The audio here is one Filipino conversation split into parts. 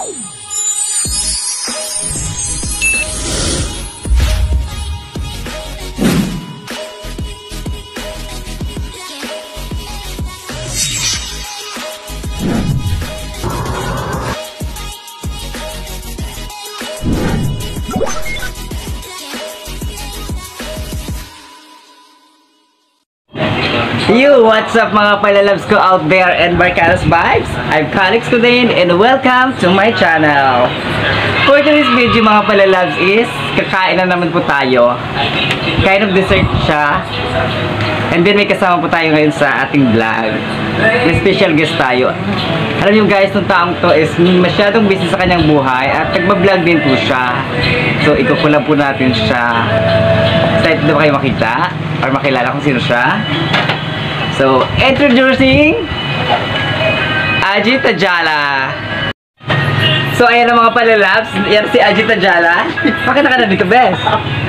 Yo, what's up mga palalabs ko out there and Barcados Vibes? I'm Calix today and welcome to my channel. For today's video mga palalabs is kakain na naman po tayo. Kind of dessert siya. And then may kasama po tayo ngayon sa ating vlog. May special guest tayo. Alam niyo guys, itong taong to is masyadong busy sa kanyang buhay at nagbablog din po siya. So ikukulab po natin siya. Excited na ba kayo makita? Or makilala kung sino siya? So, introducing Ajit Tajala. So, ayan ang mga palalabs. Yan si Ajit Tajala. Pakita ka na dito, Bes.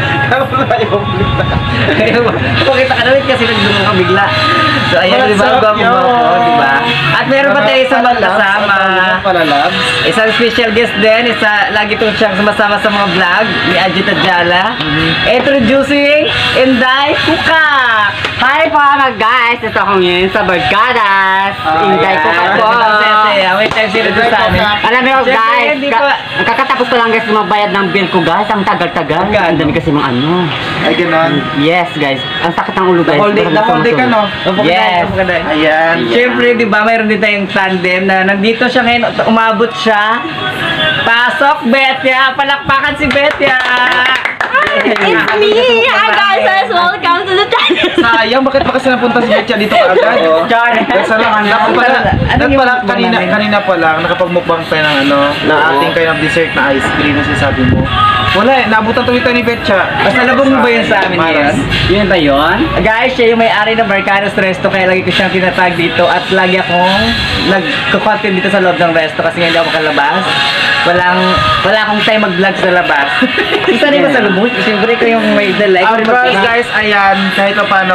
Pakita ka na rin kasi nagdungo ka bigla. So, ayan, diba? Gwapo mo, diba? At meron pa tayo isang kasama. Isang special guest din. Lagi itong siyang sumasama sa mga vlog ni Ajit Tajala. Introducing Inday Kukak. Hi po mga guys! Ito ako ngayon sa Barcadas. Inday ko pa po. Wait time sila doon sa amin. Alam mo guys, kakatapos ko lang guys magbayad ng bill ko guys. Ang tagal-tagal. Ang dami kasi mga ano. Ay, gano'n? Yes guys. Ang sakit ng ulo guys. Na-hold ka no? Yes. Ayan. Siyempre, di ba, mayroon din tayong tandem na nandito siya ngayon, umabot siya. Pasok, Betya! Palakpakan si Betya! It's me! Hi guys! Welcome to the channel! Sayang, bakit pa kasi napunta si Betya dito kaagad? Kasi lang, kanina pa lang, nakapagmukbang tayo ng na ating kayo ng dessert na ice cream na sinasabi mo. Wala eh, nabutan tuloy tayo ni Betya. Basta nabong mo ba yun sa amin ngayon? Yun ba yun? Guys, siya yung may-ari ng Barcados Resto, kaya lagi ko siyang tinatag dito at lagi akong nagko-content dito sa loob ng resto kasi nga hindi ako makalabas. Wala akong time mag-vlog sa labas. Isa rin ba sa lubos? Siyempre ko yung may dala. Guys, ayan, kahit pa paano,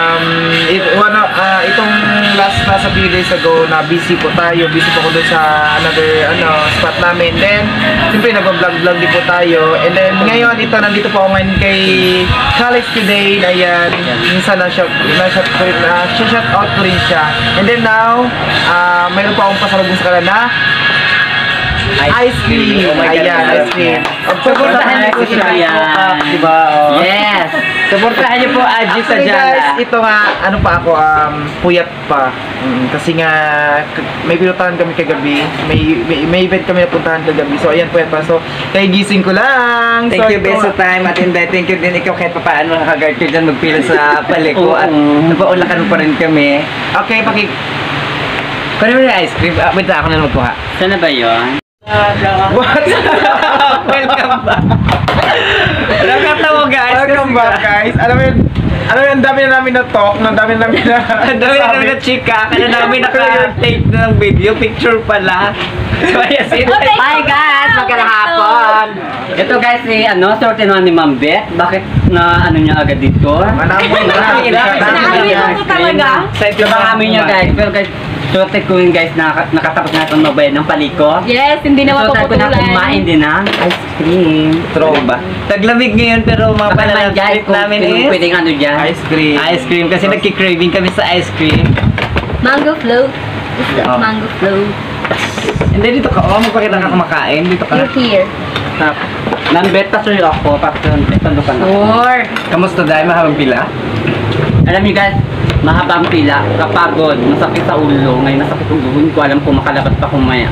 itong last nasa few days ago na busy po tayo. Busy po ko doon sa another spot namin. Then, siyempre nag-vlog din po tayo. And then, ngayon, nandito po ako ngayon kay Calix today. Ayan, minsan na-shout out ko rin siya. And then now, mayroon pa akong pasalubong sa kanila na ice cream. Oh my God, ayan, ice cream. Supportahan niyo po siya. Diba? Yes. Supportahan niyo po Ajit Tajala. Guys, ito nga, ano pa ako, puyat pa. Kasi nga, may pinuntahan kami kagabi. May event kami napuntahan kagabi. So, ayan, puyat pa. So, kaya gising ko lang. Thank you, best of time. At Inday, thank you din ikaw kahit pa paano nakagard ka dyan magpila sa paliko. At napaulakan pa rin kami. Okay, Kung naman yung ice cream, wait na ako na magkuha. Sana ba yun? What? Welcome back. Nakatawa guys. Welcome back guys. Alam mo yun, ang dami na namin na talk, ang dami na namin na chika. Kaya namin naka-take na ng video, picture pala. So, yes, Hi guys! Magandang hapon! Ito guys, sorte naman ni Ma'am Beth. Bakit na niya agad dito? Manamoy na. Ano talaga? Amin niya guys. Pero guys, sorte ko yun guys na nakatapos na itong magbayad ng paliko. Yes, hindi naman ko na kumain din ng ice cream. Trova. Taglamig ngayon pero mga palalabs namin is pwedeng dyan? ice cream. Ice cream kasi nagki-craving kami sa ice cream. Mango float. Mango float. Hindi, dito ka. Magpakita ka kumakain. Dito ka. You're here. Nambet pa sa'yo ako. Pagkando ka na. Or. Kamusta dahil mahabang pila? Alam niyo guys, mahabang pila, kapagod, masakit sa ulo. Ngayon masakit ang ulo ko. Alam ko makalabas pa kumaya.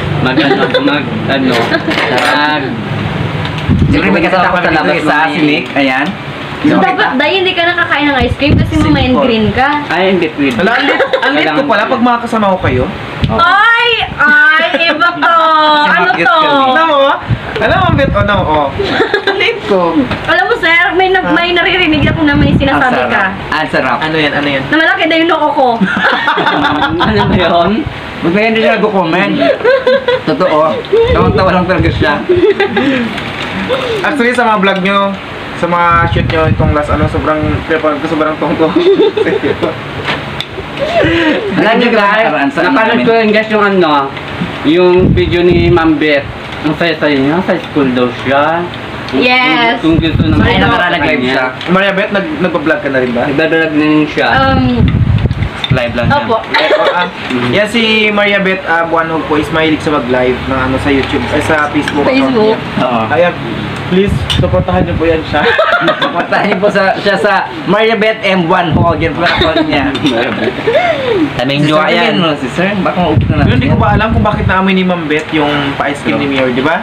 Siyempre may kasama sa labas sa silik. Ayan. So, dapat dahil hindi ka nakakain ng ice cream kasi mamain green ka. Ay, hindi pwede. Ang lit ko pala pag makakasama ko kayo. Ay! Iba to! Ano to? Alam mo, Bet, ang lit ko. Alam mo sir, may naririnig ako na may sinasabi ka. Ang sarap. Ano yan? Na malaki na yung loko ko. Ano ba yun? Magpagyan din siya nag-comment. Totoo. Tawang-tawa lang talaga siya. Actually, sa mga vlog nyo, sa mga shoot nyo, itong last sobrang tungtong. Alam niyo guys, napanood ko yun guys yung Yung video ni Ma'am Beth, ang saya-saya niya, sa school daw siya. Yes. Kung gusto naman Ay, nakaraan-live siya. Maria Beth, nagpa-vlog ka na rin ba? Nagdadrag na rin siya. Live lang siya. Opo. Yan si Maria Beth Buanhog po is mahilig sa mag-live na ano sa YouTube, sa Facebook. Facebook. Oo. Ayan, please, supportahan niyo po yan siya. Supportahan niyo po siya sa Maria Beth M1 Hog. Yan po ang call niya. Taming Si jowa Sir yan. din, Si Sir, baka maubos na Pero natin. hindi ko ba alam kung bakit naamoy ni Ma'am Beth yung pa-ice cream ni Mayor, di ba?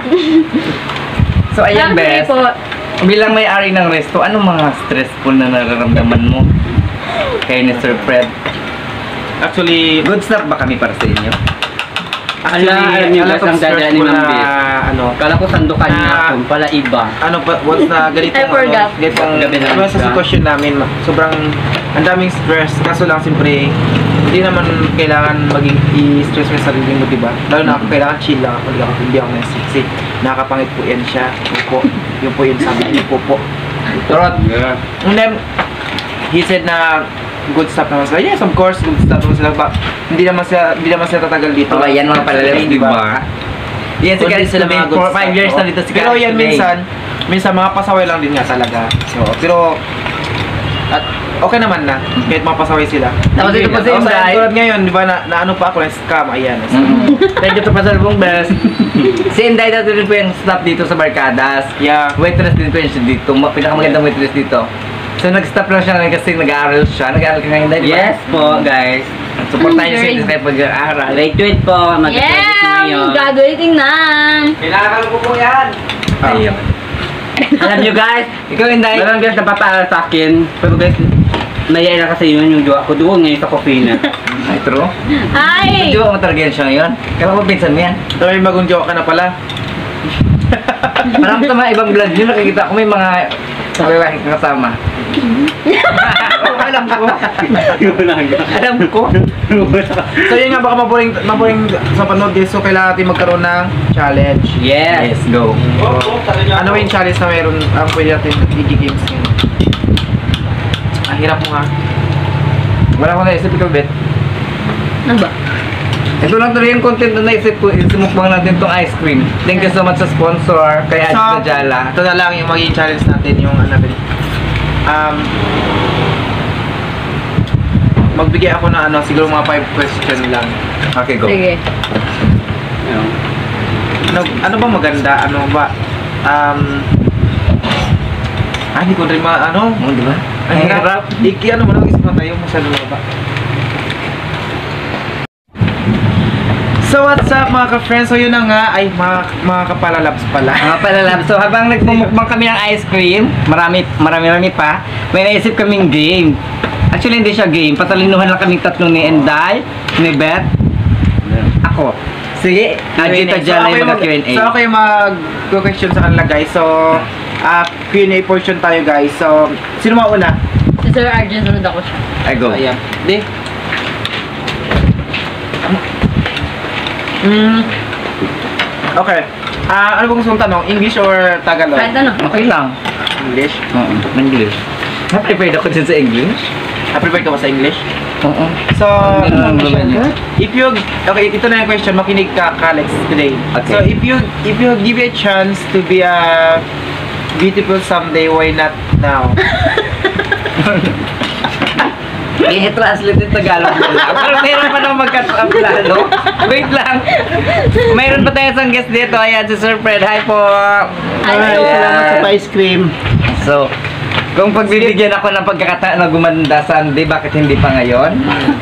So ayan, Actually Beth. po, Bilang may-ari ng resto, anong mga stressful na nararamdaman mo kay ni Sir Fred? Actually, Good stuff ba kami para sa inyo? Alam niyo guys, ang dada ni Ma'am Beth. ano, Kala ko sandukan niya, kung pala iba. ano pa, once na I ganitong forgot. ganitong Gabi na diba, sa siya. sitwasyon namin, sobrang ang daming stress, kaso lang siyempre hindi naman kailangan maging i-stress mo yung sarili mo, diba? Lalo na ako, kailangan chill lang ako, hindi ako nasiksi. Nakakapangit po yan siya, po. Yun po yun sabi niyo po. Turot. And then, he said na good stuff naman sila. Yes, of course, good stuff naman sila. But hindi naman sila tatagal dito. So ayan mga palalabs, di ba? Yan si Kundi Karis sila Labin, mga good 4-5 stuff, years oo. na dito si Pero Karis yan Labin. minsan mga pasaway lang din nga talaga. So, pero at okay naman na kahit mga pasaway sila. Tapos ito po si Oh, Inday. tulad ngayon, di ba na ano pa ako na scam, ayan. Thank you to Pasalbong Best. Si Inday daw din po yung staff dito sa Barkadas. Yeah. Waitress din po yun siya dito. Pinakamagandang waitress dito. So nag-stop lang siya ngayon kasi nag-aaral siya. Nag-aaral ka ngayon, Inday, di ba? Yes po guys. Supportahan niyo si Inday pag-aaral. Graduate po, mag-graduate yeah! ngayon. Graduating na! Kailangan ko po yan. Ayun. Alam niyo guys, Ikaw, Inday. meron guys napapaaral sa akin. Pero guys, naiya na kasi yun yung jowa ko doon ngayon sa coffee na. Ay, true. Ay! Medyo mo talaga yan siya ngayon. Kaya mo pinsan mo yan. So, may bagong joke ka na pala. Parang sa mga ibang vlog nyo, nakikita ko may mga lalaki kang kasama. Alam ko. Alam ko. So, yun nga, baka maboring sa panood din. So, kailangan natin magkaroon ng challenge. Yes. Go. Ano ba yung challenge na mayroon ang pwede natin i-games ngayon? Ang hirap mo ha. Wala ko naisip ikaw, Bet. Ano ba? Ito lang tuloy yung content na naisip ko. Sumukbang natin tong ice cream. Thank you so much sa sponsor. Kay Adjita Jala. Ito na lang yung magiging challenge natin, yung ano natin. Magbigay ako ng ano, siguro mga 5 question lang. Okay, go. Sige. Ano ba maganda? Ano ba? Hindi ko rin ano? Oh, di ba? Ang hirap. Ano mo lang, isip mo tayo mo sa ba? So what's up mga ka-friends? So yun na nga, ay mga kapalalabs pala. Mga palalab. So habang nagmumukbang kami ng ice cream, marami pa, may naisip kaming game. Actually hindi siya game, patalinuhan lang kaming tatlo ni Enday, ni Beth, ako. Sige, Adjita Jala yung mga Q&A. So ako yung mag-question sa kanila guys. So Q&A portion tayo guys. So sino mauna? Si Sir Arjun, sunod ako siya. I go. Ayan. Di. Okay. Ano bang gusto mong tanong? English or Tagalog? Kahit ano. Okay lang. English. Oo, English. Na-prepared ako din sa English. Prepared ka ba sa English? Oo. So, Ano naman yun? if you okay, ito na yung question, makinig ka, Alex, today. Okay. So, if you give you a chance to be a beautiful someday, why not now? I-translate yung Tagalog mo lang. Pero meron pa naman magkaplano. Wait lang. Mayroon pa tayo isang guest dito. Ayan, si Sir Fred. Hi po. Hi, salamat sa ice cream. So, kung pagbibigyan ako ng pagkakataon na gumanda Sunday, bakit hindi pa ngayon?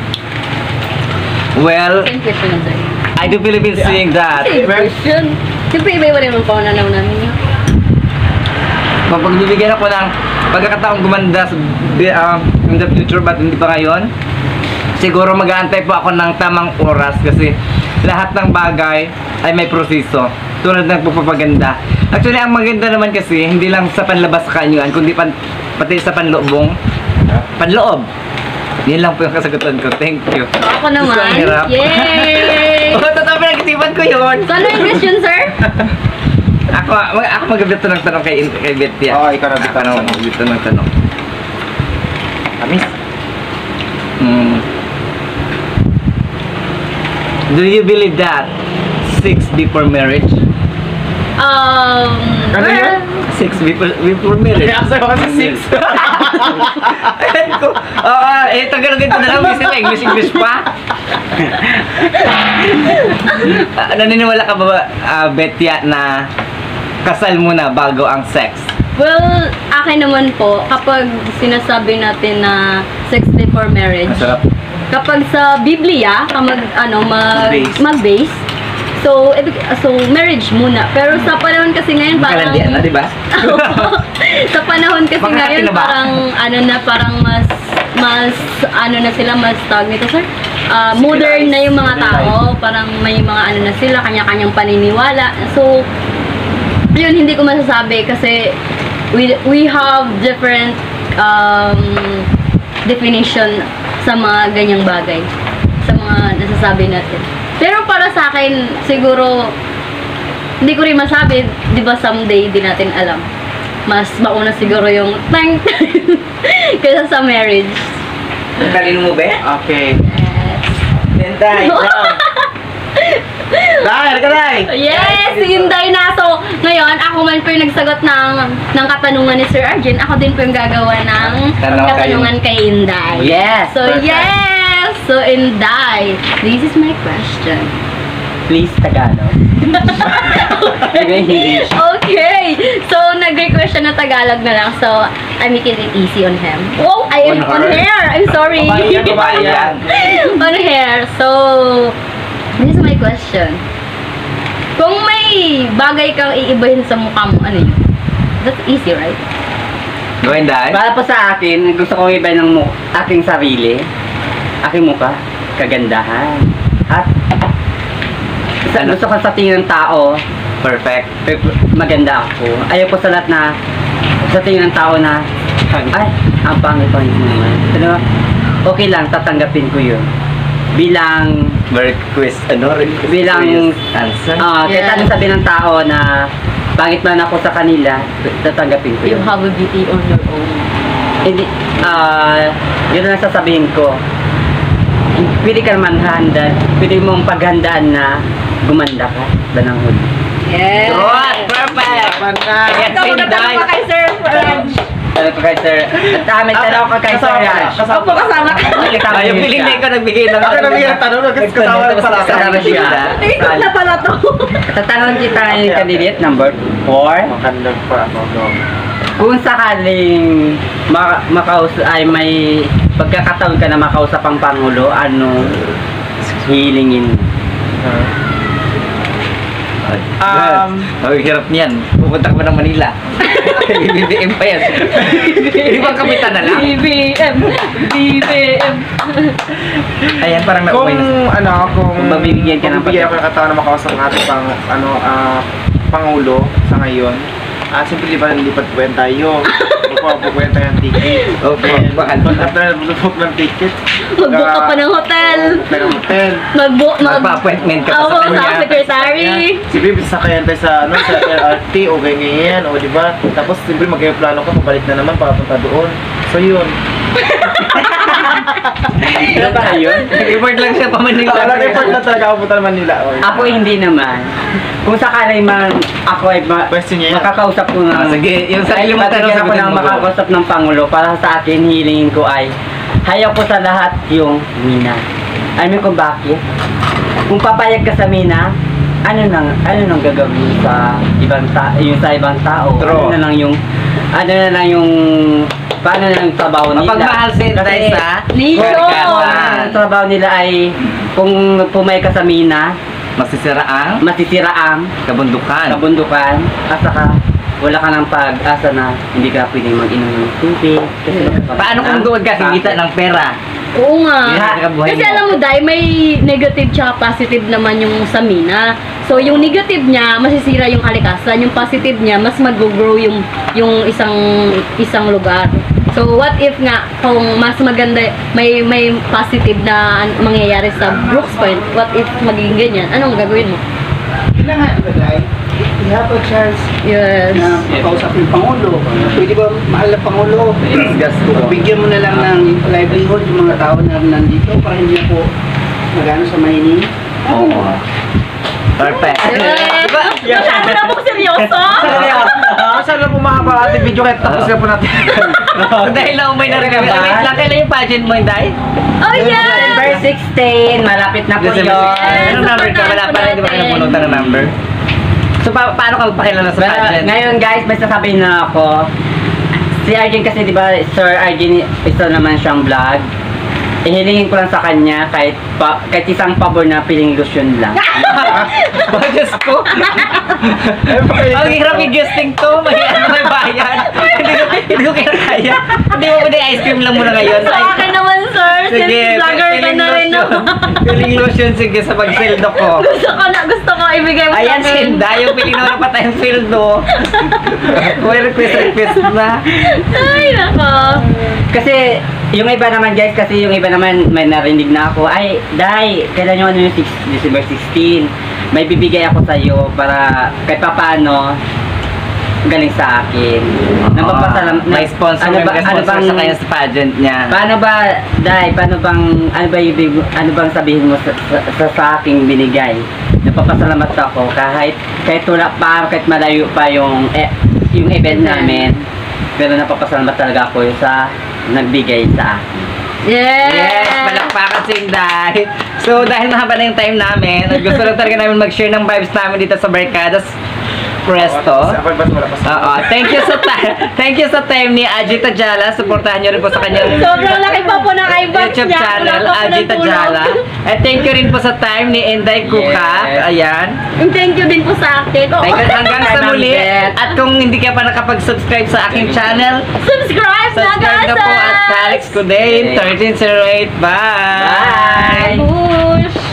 Well, Same question lang, sir. I do believe in saying that. Same question. Siyempre, iba-iba rin ang paunanaw namin yun. Kung pagbibigyan ako ng pagkakataong gumanda in the future, but hindi pa ngayon, siguro mag-aantay po ako ng tamang oras kasi lahat ng bagay ay may proseso tulad ng pagpapaganda. Actually, ang maganda naman kasi hindi lang sa panlabas sa kanyuan, kundi pati sa panloob. Yan lang po yung kasagutan ko. Thank you. So, ako naman. Gusto ang hirap. Yay! Oo, totoo, pinag-isipan ko yun. So, ano yung question, sir? Ako mag-abito ng tanong kay Betty. Oo, ikaw na dito. Ako mag-abito ng tanong. Amis? Do you believe that 6 before marriage? Ano yun? 6 before marriage. Kaya sa kasi 6. Ayan ko. Tagalogin ko na lang. Bisa na English pa. Naniniwala ka ba, Betya, na kasal muna bago ang sex? Well, akin naman po, kapag sinasabi natin na sex before marriage, Masarap. kapag sa Biblia, Mag-base. mag-base, so marriage muna. Pero sa panahon kasi ngayon, parang... Makalandian na, di ba? Sa panahon kasi Makakati ngayon, na ba? parang mas na sila, mas tawag nito, sir? Modern na yung mga tao. Parang may mga na sila, kanya-kanyang paniniwala. So, yun, hindi ko masasabi kasi we have different definition sa mga ganyang bagay, sa mga nasasabi natin. Pero para sa akin, siguro, hindi ko rin masabi, di ba someday di natin alam. Mas mauna siguro yung thank kaysa sa marriage. Talino mo, be? Okay. Denday. Dahil ka dahil! Yes! Hinday na! So, ngayon, ako man po yung nagsagot ng katanungan ni Sir Arjun. Ako din po yung gagawa ng Tanong kay- katanungan kay Inday. Yes! So, Perfect. yes! So, Inday, this is my question. Please, Tagalog. English. Okay! So, nag-request siya na Tagalog na lang. So, I'm making it easy on him. Oh, I am On on her. hair! I'm sorry! Babae yan. On hair. So, this is my question. Kung may bagay kang iibahin sa mukha mo, ano yun? That's easy, right? Go, Inday. Para po sa akin, gusto kong iba ng aking sarili, aking mukha, kagandahan. At gusto ko sa tingin ng tao, Perfect. maganda ako. Ayaw ko sa lahat na sa tingin ng tao na ay, ang pangit-pangit mo naman. Pero okay lang, tatanggapin ko yun. Bilang Very quiz, Bilang- serious answer. kahit Yeah. anong sabi ng tao na pangit man ako sa kanila, tatanggapin ko You yun. have a beauty on your own. Hindi, yun ang sasabihin ko. Pwede ka naman handa, pwede mong paghandaan na gumanda ka, danang huli. Yes! Good! Perfect! Ayan si Inday. kay Sir Raj. Tanong ko kay Sir, may tanong ko kay Sir Raj. Opo, kasama ka. Yung feeling na ikaw nagbigay ng Ako nabigyan ng tanong kasi kasama ng pala. Kasama siya. Ikaw na pala to. Tatanong kita yung candidate number 4. Makanda pa ako. Kung sakaling may pagkakataon ka na makausap ang Pangulo, ano hilingin? Ang hirap niyan. Pupunta ka ba ng Manila? BBM pa yan. Hindi ba kapitan na lang? BBM. Ayan, parang Kung naumay na. Kung mabibigyan ka ng bibigyan ako ng kataon na makausap ng ating Pangulo sa ngayon, simple lipat po yan tayo. Magpapabukuyan tayo ng ticket. Okay, bakal. After nabubuk ng ticket, Mag-book ka pa ng hotel. ng hotel. Magpa-appointment ka pa sa Ako, sa kanya. secretary. Siyempre, sasakayan tayo sa LRT o ganyan, o di ba? Tapos, siyempre, mag-plano ka, pabalik na naman, papunta doon. So, yun. Ano ba yun? Nag-report lang siya pa Manila. Wala report na talaga ako punta naman nila. Ako hindi naman. Kung sakali man ako ay Question niya yan. makakausap ko ng Sige, yung sarili mo tanong ako sagutin ng mo. makakausap ng Pangulo, para sa akin hilingin ko ay hayaw ko sa lahat yung Mina. Alam mo kung bakit? Kung papayag ka sa Mina, ano nang gagawin sa ibang tao? True. Ano na lang yung paano na lang yung trabaho nila? Mapagmahal si Inday Kasi sa Nation! barkada. ang trabaho nila ay kung pumayag ka sa Mina, Masisira ang masisira ang kabundukan. kabundukan at saka wala ka ng pag-asa na hindi ka pwedeng mag-inom ng tubig. Kasi Paano kung doon ka singita ng pera? Oo nga. Hindi ka buhay Kasi mo. alam mo, Day, may negative tsaka positive naman yung sa Mina. So, yung negative niya, masisira yung kalikasan. Yung positive niya, mas mag-grow yung isang lugar. So, what if nga, kung mas maganda, may positive na mangyayari sa Brooks Point, what if magiging ganyan? Anong gagawin mo? Kailangan ba dahil you have a chance Yes. na makausap yung Pangulo. Pwede ba mahal na Pangulo? Gas ko. Bigyan mo na lang ng livelihood yung mga tao na nandito para hindi po magano sa mahining. Oo. Perfect. Diba? Masyado na pong seryoso. Saan na pumahaba ating video kahit tapos na po natin. Dahil naumay na rin kami. Wait lang, kailan yung pageant mo, Inday? Oh, yeah! December 16, malapit na po December yun. 16. Anong number ka? Wala pa rin, di ba kayo napunutan ng number? So, paano ka magpakilala sa pageant? Ngayon guys, may sasabihin na ako. Si Arjun kasi, di ba, Sir Arjun, ito naman siyang vlog. Ihilingin ko lang sa kanya kahit isang pabor na piling lotion lang. Diyos ko. Ang hirap i-guesting to. May bayan. Hindi ko kaya. Hindi mo pwede ice cream lang muna ngayon. Sa akin naman, sir. Sige, Since vlogger ka na rin naman. Piling lotion, sige, sa pag-sildo ko. Gusto ko ibigay mo Ayan, sa akin. Sinda, yung piling naman pa tayong sildo. May request na. Ay, nako. Kasi, yung iba naman guys, kasi yung iba naman may narinig na ako, ay, Day, kailan yung ano yung December 16? May bibigay ako sa'yo para kahit papaano, galing sa akin. May sponsor, may sponsor sa kanya sa pageant niya. Paano ba, Day, ano bang sabihin mo sa aking binigay? Napapasalamat ako kahit wala pa, kahit malayo pa yung event namin. Pero napapasalamat talaga ako sa nagbigay sa akin. Yes! Palakpakan si Inday. So, dahil mahaba na yung time namin, at gusto lang talaga namin mag-share ng vibes namin dito sa Barkadas Presto. Oo. Thank you sa time ni Aji Tajala. Supportahan niyo rin po sa kanyang Sobrang laki pa po ng eyebags YouTube niya. channel, Wala pa po Aji ng tulong. Tajala. At thank you rin po sa time ni Inday Kuka. Yes. Ayan. And thank you din po sa akin. Oo. Thank you hanggang sa Time muli. update. At kung hindi ka pa nakapag-subscribe sa aking channel, Subscribe na, subscribe guys! na po at Calix Kudain 1308. Bye! Bye! Bush!